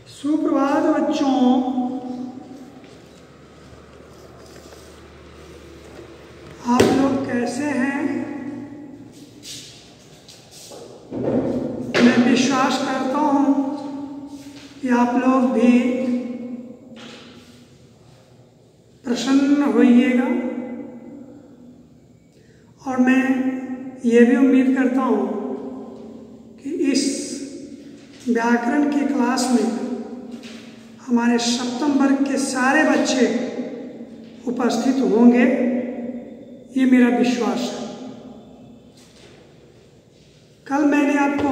सुप्रभात बच्चों। आप लोग कैसे हैं? मैं विश्वास करता हूँ कि आप लोग भी प्रसन्न होइएगा और मैं ये भी उम्मीद करता हूँ कि इस व्याकरण की क्लास में हमारे सप्तम वर्ग के सारे बच्चे उपस्थित होंगे, ये मेरा विश्वास है। कल मैंने आपको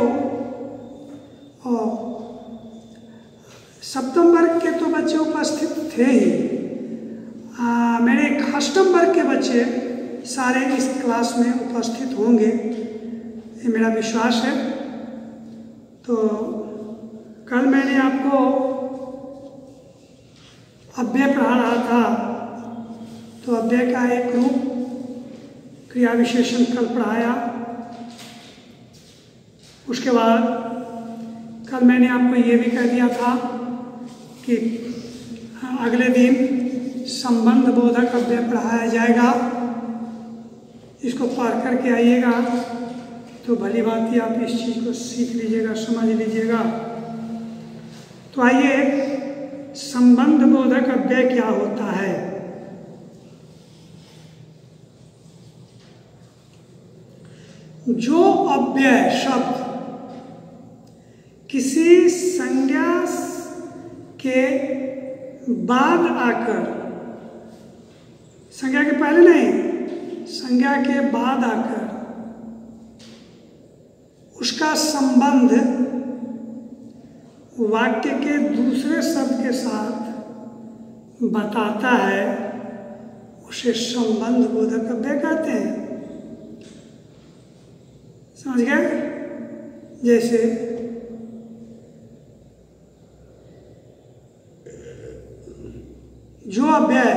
सप्तम वर्ग के तो बच्चे उपस्थित थे ही, मेरे अष्टम वर्ग के बच्चे सारे इस क्लास में उपस्थित होंगे, ये मेरा विश्वास है। तो कल मैंने आपको अव्यय पढ़ा रहा था, तो अव्यय का एक रूप क्रिया विशेषण कल पढ़ाया। उसके बाद कल मैंने आपको ये भी कह दिया था कि अगले दिन संबंध बोधक अव्यय पढ़ाया जाएगा, इसको पढ़ करके आइएगा तो भली बात ही आप इस चीज़ को सीख लीजिएगा, समझ लीजिएगा। तो आइए, संबंध बोधक अव्यय क्या होता है? जो अव्यय शब्द किसी संज्ञा के बाद आकर, संज्ञा के पहले नहीं, संज्ञा के बाद आकर उसका संबंध वाक्य के दूसरे शब्द के साथ बताता है, उसे संबंध बोधक अव्यय कहते हैं। समझ गए? जैसे जो अव्यय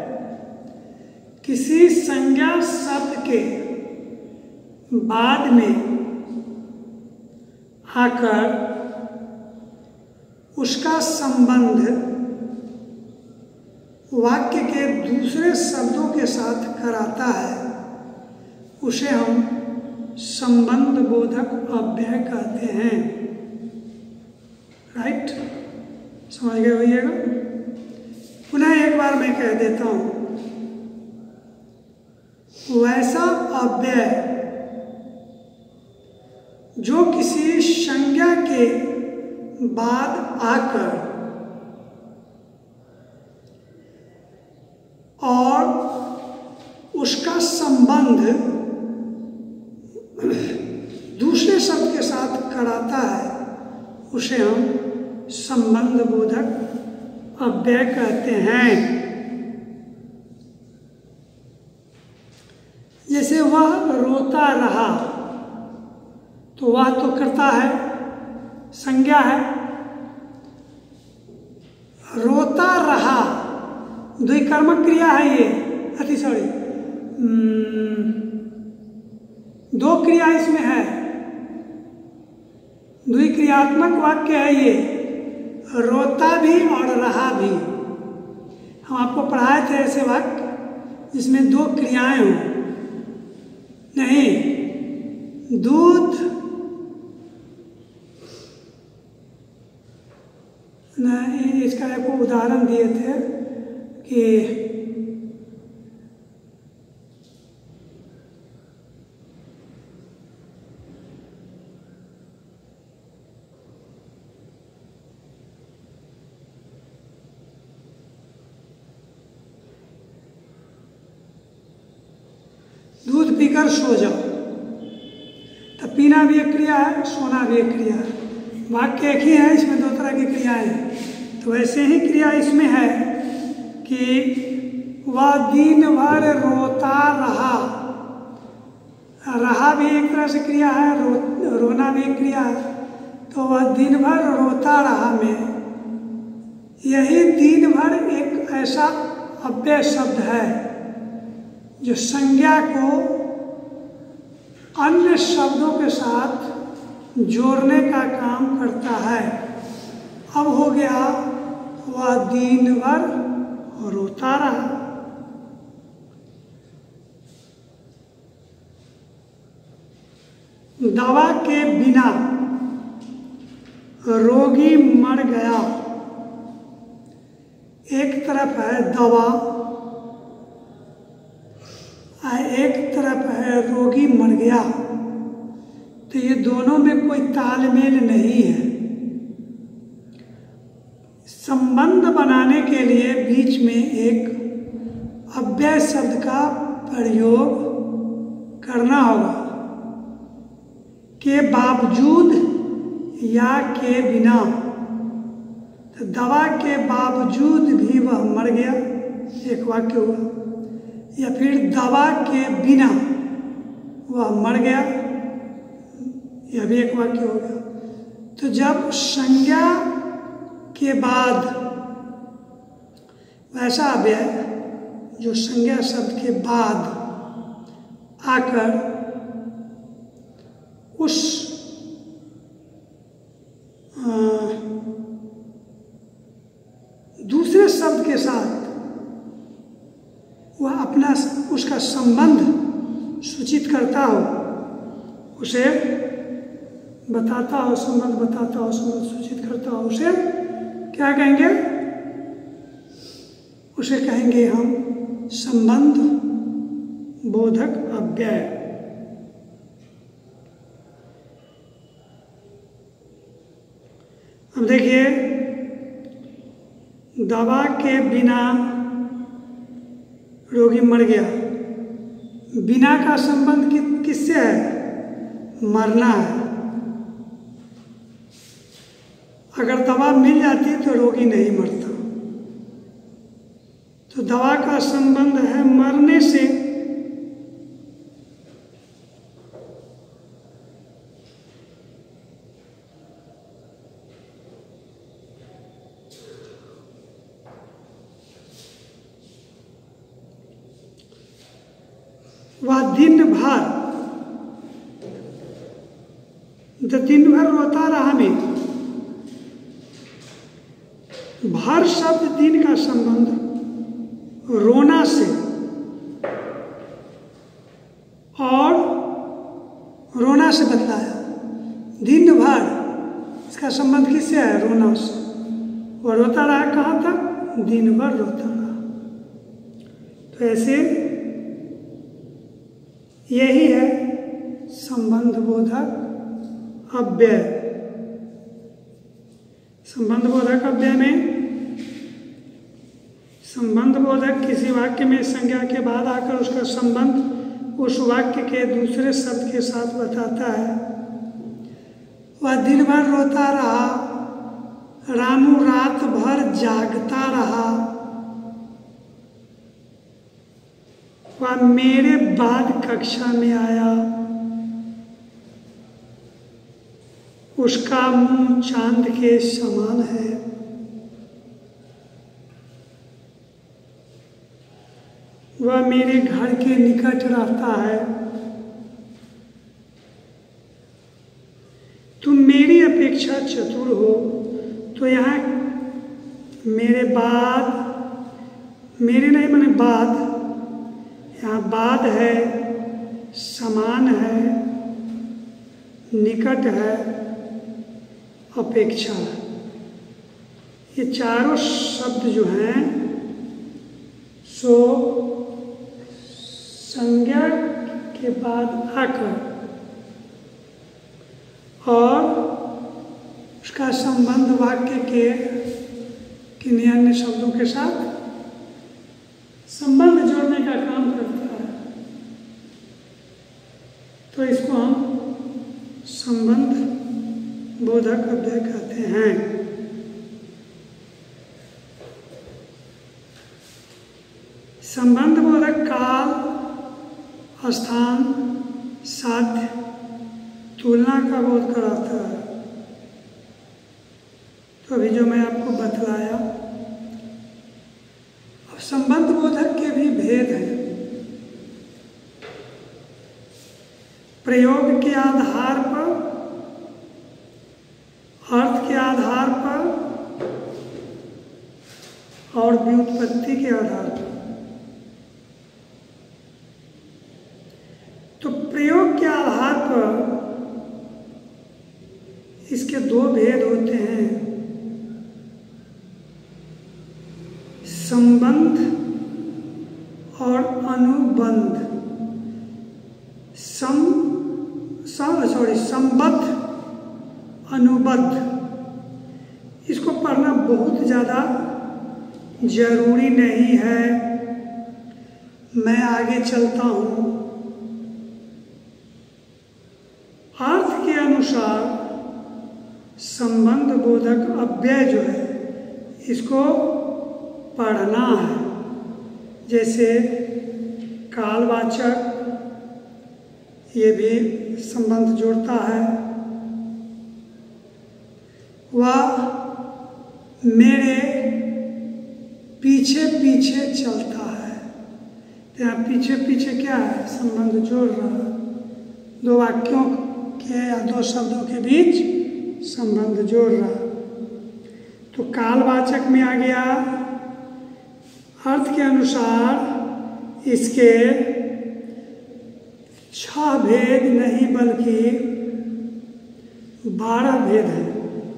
किसी संज्ञा शब्द के बाद में आकर उसका संबंध वाक्य के दूसरे शब्दों के साथ कराता है, उसे हम संबंध बोधक अव्यय कहते हैं। राइट? समझ गए होइएगा? पुनः एक बार मैं कह देता हूँ, वैसा अव्यय जो किसी संज्ञा के बाद आकर और उसका संबंध दूसरे शब्द के साथ कराता है, उसे हम संबंध बोधक अव्यय कहते हैं। जैसे वह रोता रहा, तो वह तो करता है, संज्ञा है। रोता रहा द्विकर्मक क्रिया है, ये दो क्रिया इसमें है, द्विक्रियात्मक वाक्य है ये, रोता भी और रहा भी। हम आपको पढ़ाए थे ऐसे वाक्य जिसमें दो क्रियाएं हों। नहीं, दूध नहीं, इसका एक उदाहरण दिए थे कि दूध पीकर सो जाओ, तो पीना भी एक क्रिया है, सोना भी एक क्रिया है। वाक्य एक ही है, इसमें दो तरह की क्रियाएं हैं। तो वैसे ही क्रिया इसमें है कि वह दिन भर रोता रहा। रहा भी एक तरह से क्रिया है, रोना भी एक क्रिया है। तो वह दिन भर रोता रहा में, यही दिन भर एक ऐसा अव्यय शब्द है जो संज्ञा को अन्य शब्दों के साथ जोड़ने का काम करता है। अब हो गया, वह दिन भर रोता रहा। दवा के बिना रोगी मर गया। एक तरफ है दवा और एक तरफ है रोगी मर गया, तो ये दोनों में कोई तालमेल नहीं है। संबंध बनाने के लिए बीच में एक अव्यय शब्द का प्रयोग करना होगा। के बावजूद या के बिना, तो दवा के बावजूद भी वह मर गया, एक वाक्य हुआ। या फिर दवा के बिना वह मर गया, यह भी एक वाक्य हो गया। तो जब संज्ञा के बाद वैसा अव्यय जो संज्ञा शब्द के बाद आकर उस दूसरे शब्द के साथ वह अपना उसका संबंध सूचित करता हो, उसे बताता हो, संबंध बताता हो, संबंध सूचित करता हो, उसे क्या कहेंगे? उसे कहेंगे हम संबंध बोधक अव्यय। अब देखिए, दवा के बिना रोगी मर गया। बिना का संबंध किससे है? मरना है। अगर दवा मिल जाती तो रोगी नहीं मरता। तो दवा का संबंध है मरने से। वह दिन भर रोता रहा। में भर शब्द दिन का संबंध रोना से और रोना से बतलाया। दिन भर इसका संबंध किससे है? रोना से। वह रोता रहा कहाँ तक? दिन भर रोता रहा। तो ऐसे यही है संबंध बोधक अव्यय। संबंध बोधक अव्यय में संबंध बोधक किसी वाक्य में संज्ञा के बाद आकर उसका संबंध उस वाक्य के दूसरे शब्द के साथ बताता है। वह दिन भर रोता रहा, रामू रात भर जागता रहा, वह मेरे बाद कक्षा में आया, उसका मुंह चांद के समान है। वह मेरे घर के निकट रहता है। तुम मेरी अपेक्षा चतुर हो। तो यहाँ मेरे बाद, मेरे नहीं माने बाद, यहाँ बाद है, समान है, निकट है, अपेक्षा है। ये चारों शब्द जो हैं सो संज्ञा के बाद आकर और उसका संबंध वाक्य के किन्हीं अन्य शब्दों के साथ संबंध जोड़ने का काम करता है। तो इसको हम संबंध बोधक अव्यय कहते हैं। संबंध बोधक काल, स्थान, साध्य, तुलना का बोध कराता है। तो अभी जो मैं आपको बतलाया, अब संबंध बोधक के भी भेद हैं। प्रयोग के आधार पर, अर्थ के आधार पर और व्युत्पत्ति के आधार पर। तो प्रयोग के आधार पर इसके दो भेद होते हैं, संबंध और अनुबंध। संबद्ध, अनुबद्ध, इसको पढ़ना बहुत ज़्यादा जरूरी नहीं है। मैं आगे चलता हूँ। अर्थ के अनुसार संबंध बोधक अव्यय जो है इसको पढ़ना है। जैसे कालवाचक, ये भी संबंध जोड़ता है। वह मेरे पीछे पीछे चलता है। तो यहाँ पीछे पीछे क्या है? संबंध जोड़ रहा है। दो वाक्यों के या दो शब्दों के बीच संबंध जोड़ रहा है। तो कालवाचक में आ गया, अर्थ के अनुसार इसके 6 भेद नहीं बल्कि 12 भेद हैं।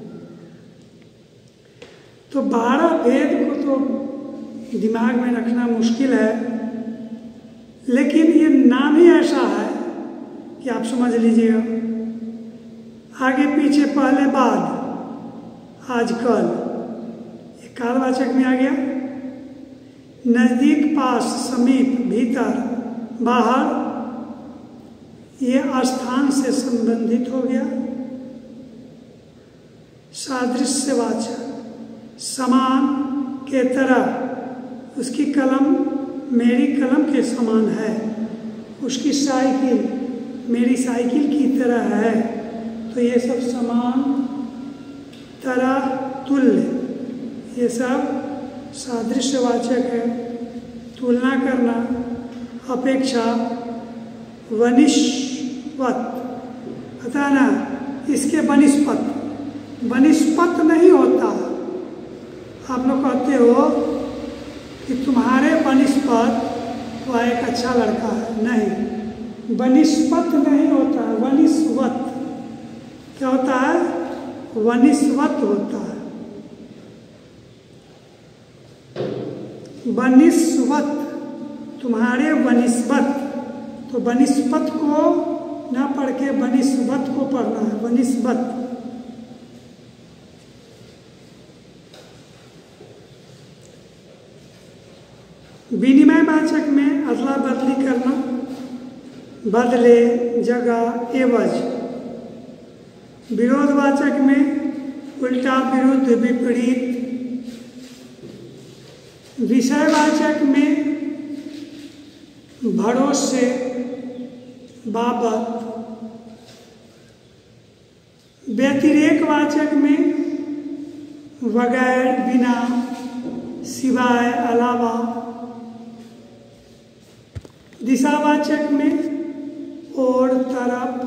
तो 12 भेद को तो दिमाग में रखना मुश्किल है, लेकिन ये नाम ही ऐसा है कि आप समझ लीजिएगा। आगे पीछे, पहले बाद, आज कल, ये कालवाचक में आ गया। नज़दीक, पास, समीप, भीतर, बाहर, ये स्थान से संबंधित हो गया। सादृश्यवाचक, समान के तरह, उसकी कलम मेरी कलम के समान है, उसकी साइकिल मेरी साइकिल की तरह है। तो ये सब समान, तरह, तुल्य, ये सब सादृश्यवाचक है। तुलना करना, अपेक्षा, वनिष्पत, पता है ना, इसके वनिष्पत, वनिष्पत नहीं होता। आप लोग कहते हो कि तुम्हारे वनिष्पत वह एक अच्छा लड़का है, नहीं, वनिष्पत नहीं होता है, वनिष्वत। क्या होता है? वनिष्वत होता है। वनिष्वत, तुम्हारे वनिष्वत। तो वनिष्पत को ना पढ़ के वनिष्वत को पढ़ना है, वनिष्वत। विनिमय वाचक में अदला बदली करना, बदले, जगह, एवज। विरोधवाचक में उल्टा, विरुद्ध, विपरीत। विषयवाचक में भरोसे, बाबत। व्यतिरेकवाचक में बगैर, बिना, सिवाय, अलावा। दिशावाचक में और, तरफ,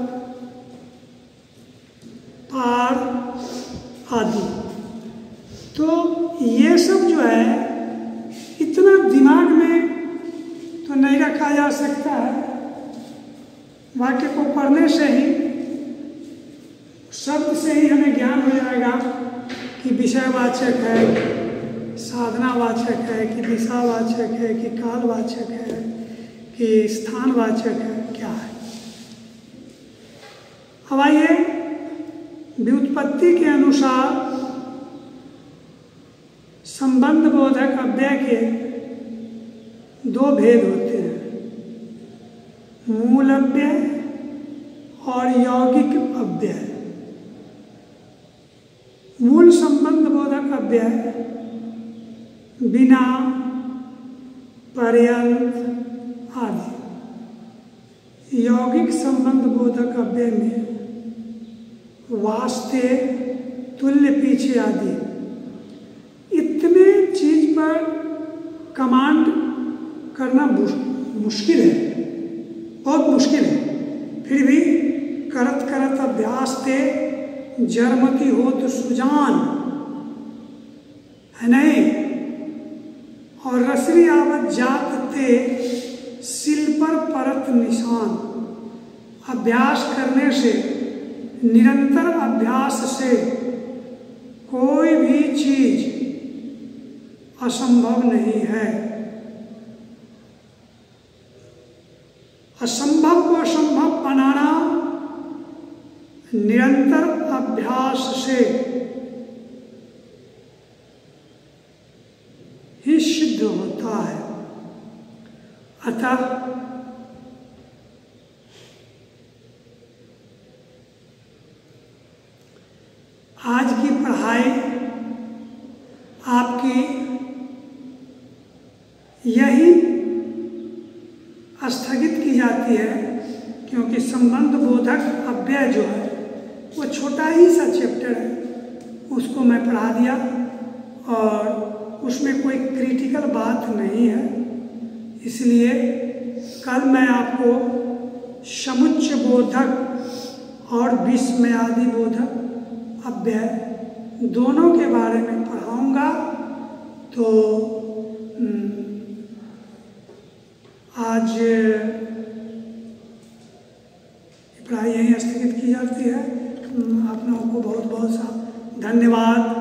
पार आदि। तो ये सब जो है इतना दिमाग में तो नहीं रखा जा सकता है। वाक्य को पढ़ने से ही, शब्द से ही हमें ज्ञान हो जाएगा कि विषयवाचक है, साधनावाचक है, कि दिशावाचक है, कि कालवाचक है, कि स्थानवाचक है, क्या है। अब आइए, व्युत्पत्ति के अनुसार संबंध बोधक अव्यय के 2 भेद होते हैं, मूल अव्यय और यौगिक अव्यय। मूल संबंध बोधक अव्यय बिना, पर्यंत आदि। यौगिक संबंध बोधक अव्यय में वास्ते, तुल्य, पीछे आदि। इतने चीज पर कमांड करना मुश्किल है, बहुत मुश्किल है। फिर भी करत करत अभ्यास ते जरमती हो तो सुजान, है नहीं? और रसरी आवत जात ते सिल पर परत निशान। अभ्यास करने से, निरंतर अभ्यास से कोई भी चीज असंभव नहीं है। असंभव को संभव बनाना निरंतर अभ्यास से ही सिद्ध होता है। अतः आज की पढ़ाई आपकी यही स्थगित की जाती है, क्योंकि संबंध बोधक अव्यय जो है वो छोटा ही सा चैप्टर है, उसको मैं पढ़ा दिया और उसमें कोई क्रिटिकल बात नहीं है। इसलिए कल मैं आपको समुच्चय बोधक और विस्मयादि बोधक अव्यय दोनों के बारे में पढ़ाऊंगा। तो आज पढ़ाई यहीं स्थगित की जाती है। आप लोगों को बहुत बहुत सा धन्यवाद।